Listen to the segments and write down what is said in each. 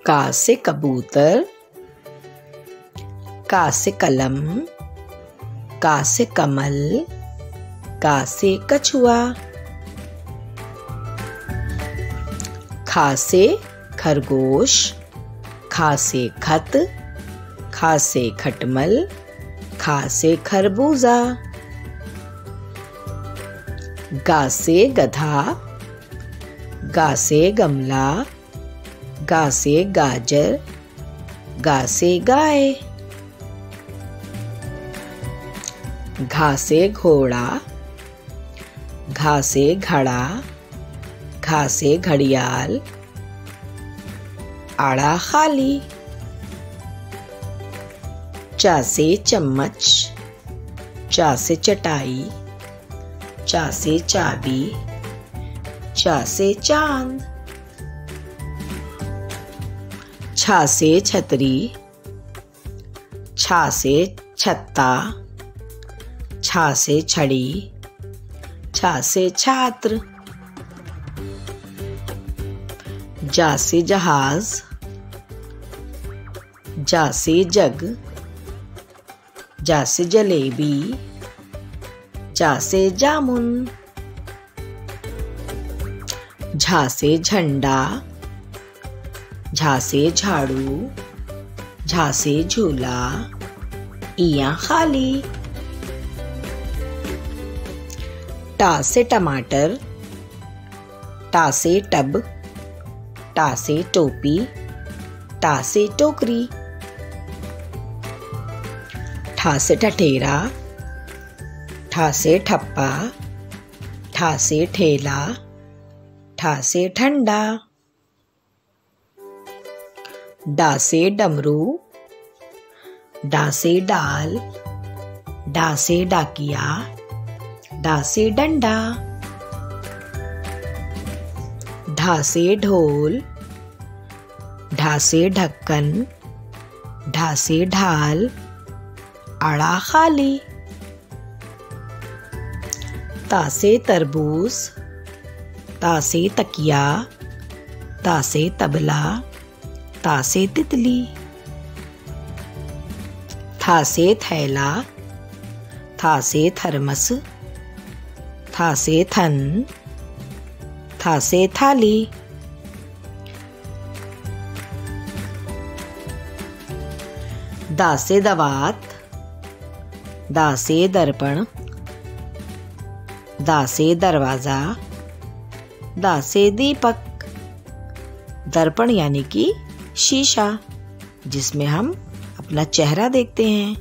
का से कबूतर, का से कलम, का से कमल, का से कछुआ। खा से खरगोश, खा से खत, खा से खटमल, खा से खरबूजा। गा से गधा, गा से गमला, गा से गाजर, गा से गाय। घा से घोड़ा, घा से घड़ा, घा से घड़ियाल, आड़ा खाली। चा से चम्मच, चा से चटाई, चा से चाबी, चा से चांद। छा से छतरी, छा से छत्ता, छा से छड़ी, छा से छात्र। जा से जहाज, जा से जग, जा से जलेबी, जा से जामुन। झा से झंडा, झा से झाड़ू, झा से झूला, इयां खाली। टा से टमाटर, टा से टब, टा से टोपी, टा से टोकरी। ठा से ठठेरा, ठा से ठप्पा, ठा से ठेला, ठा से ठंडा। डा से डमरू, डा से डाल, डा से डाकिया, डा से डंडा। ढा से ढोल, ढा से ढक्कन, ढा से ढाल, आड़ा खाली। ता से तरबूज, ता से तकिया, ता से तबला, ता से तितली। था से थैला, था से थर्मस, था से थन, था से थाली। दा से दवात, दा से दर्पण, दा से दरवाजा, दा से दीपक। दर्पण यानी कि शीशा, जिसमें हम अपना चेहरा देखते हैं।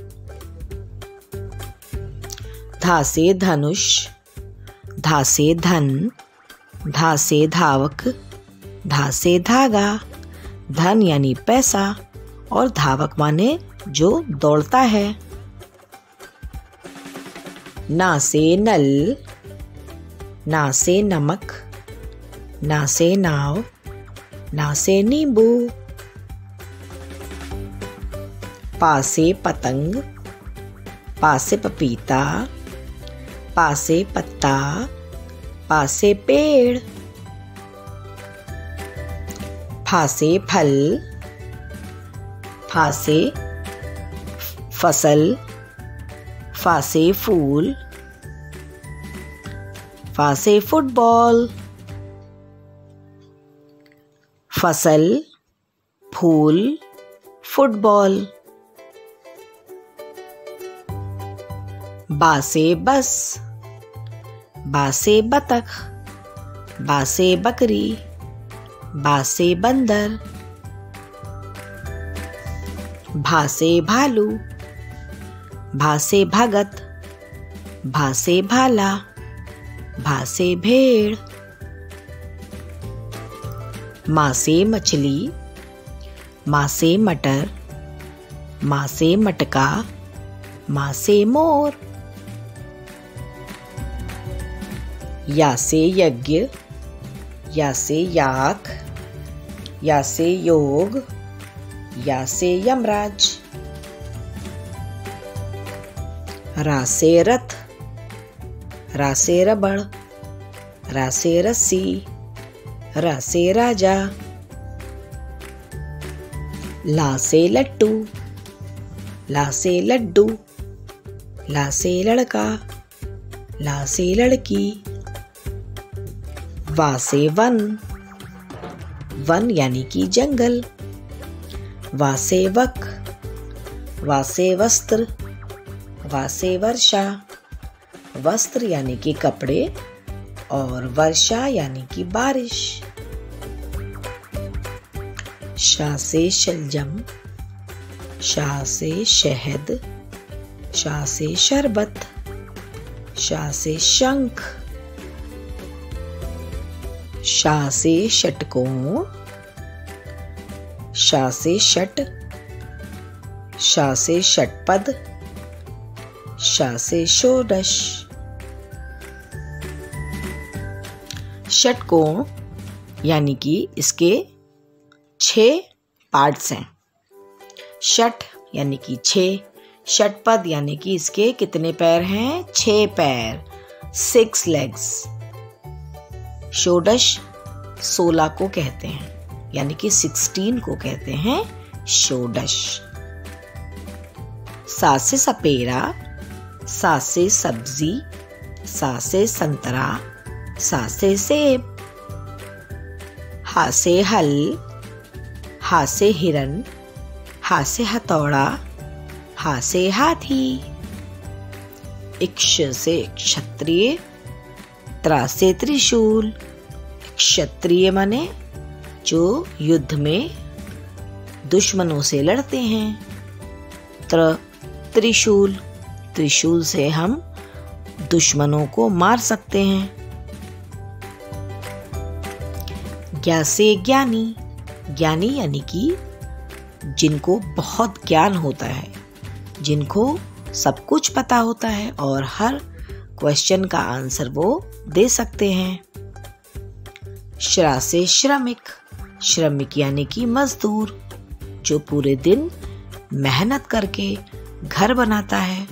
धा से धनुष, धा से धन, धा से धावक, धा से धागा। धन यानी पैसा और धावक माने जो दौड़ता है। ना से नल, ना से नमक, ना से नाव, ना से नींबू। पा से पतंग, पा से पपीता, पा से पत्ता, पा से पेड़। फा से फल, फा से फसल, फा से फूल, फा से फुटबॉल। फसल, फूल, फुटबॉल। बा से बस, बा से बतख, बा से बकरी, बा से बंदर। भा से भालू, भा से भगत, भा से भाला, भा से भेड़। माँ से मछली, माँ से मटर, माँ से मटका, माँ से मोर। या से यज्ञ, या से याक, या से योग, या से यमराज। रा से रथ, रा से रबड़, रा से रस्सी, रा से राजा। ला से लट्टू, ला से लड्डू, ला से लड़का, ला से लड़की। वा से वन, वन यानी कि जंगल। वा से वक, वा से वस्त्र, वा से वर्षा। वस्त्र यानी कि कपड़े और वर्षा यानी कि बारिश। शा से शलजम, शा से शहद, शा से शरबत, शा से शंख। शा से षटकोण, शा से षट, शा से षटपद, शा से षोडश। षटकोण यानी कि इसके 6 पार्ट्स हैं। षट यानी कि 6, षटपद यानी कि इसके कितने पैर हैं? 6 पैर, 6 legs। षोडश 16 को कहते हैं, यानी कि 16 को कहते हैं षोडश। सा से सपेरा, सा से सब्जी, सा से संतरा, सा से सेब। हा से हल, हा से हिरन, हा से हथौड़ा, हा से हाथी। इक्ष से क्षत्रिय, त्रा से त्रिशूल। क्षत्रिय माने जो युद्ध में दुश्मनों से लड़ते हैं। त्रिशूल, त्रिशूल से हम दुश्मनों को मार सकते हैं। ज्ञा से ज्ञानी, ज्ञानी यानी कि जिनको बहुत ज्ञान होता है, जिनको सब कुछ पता होता है और हर क्वेश्चन का आंसर वो दे सकते हैं। श्रा से श्रमिक, श्रमिक यानी कि मजदूर जो पूरे दिन मेहनत करके घर बनाता है